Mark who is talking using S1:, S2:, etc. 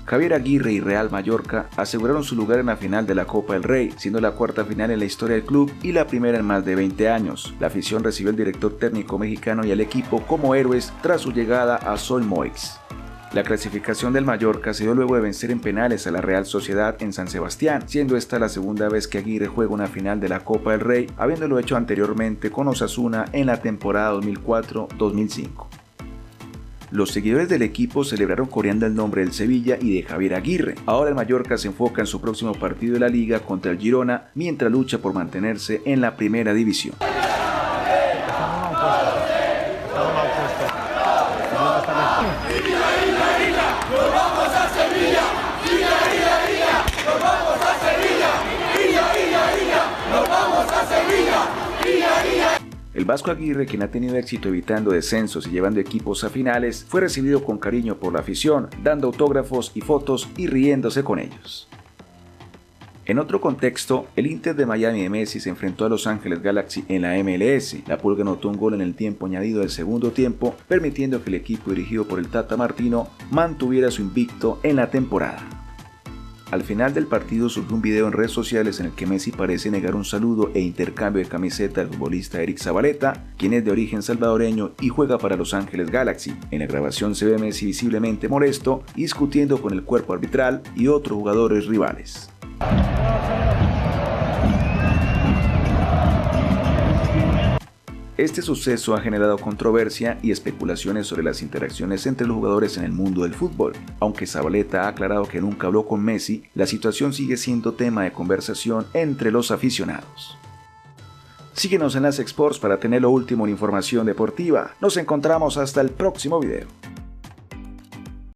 S1: Javier Aguirre y Real Mallorca aseguraron su lugar en la final de la Copa del Rey, siendo la cuarta final en la historia del club y la primera en más de 20 años. La afición recibió al director técnico mexicano y al equipo como héroes tras su llegada a Sol Moix. La clasificación del Mallorca se dio luego de vencer en penales a la Real Sociedad en San Sebastián, siendo esta la segunda vez que Aguirre juega una final de la Copa del Rey, habiéndolo hecho anteriormente con Osasuna en la temporada 2004-2005. Los seguidores del equipo celebraron coreando el nombre del Sevilla y de Javier Aguirre. Ahora el Mallorca se enfoca en su próximo partido de la Liga contra el Girona, mientras lucha por mantenerse en la primera división. El Vasco Aguirre, quien ha tenido éxito evitando descensos y llevando equipos a finales, fue recibido con cariño por la afición, dando autógrafos y fotos y riéndose con ellos. En otro contexto, el Inter de Miami de Messi se enfrentó a Los Ángeles Galaxy en la MLS. La Pulga anotó un gol en el tiempo añadido del segundo tiempo, permitiendo que el equipo dirigido por el Tata Martino mantuviera su invicto en la temporada. Al final del partido surgió un video en redes sociales en el que Messi parece negar un saludo e intercambio de camiseta del futbolista Eric Zabaleta, quien es de origen salvadoreño y juega para Los Ángeles Galaxy. En la grabación se ve a Messi visiblemente molesto y discutiendo con el cuerpo arbitral y otros jugadores rivales. Este suceso ha generado controversia y especulaciones sobre las interacciones entre los jugadores en el mundo del fútbol. Aunque Zabaleta ha aclarado que nunca habló con Messi, la situación sigue siendo tema de conversación entre los aficionados. Síguenos en las Sports para tener lo último en información deportiva. Nos encontramos hasta el próximo video.